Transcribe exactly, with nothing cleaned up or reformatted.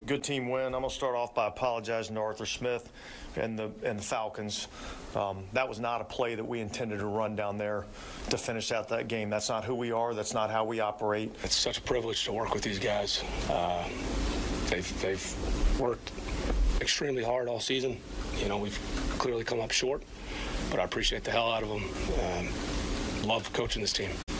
Good team win. I'm going to start off by apologizing to Arthur Smith and the and the Falcons. Um, that was not a play that we intended to run down there to finish out that game. That's not who we are. That's not how we operate. It's such a privilege to work with these guys. Uh, they've, they've worked extremely hard all season. You know, we've clearly come up short, but I appreciate the hell out of them. Um, love coaching this team.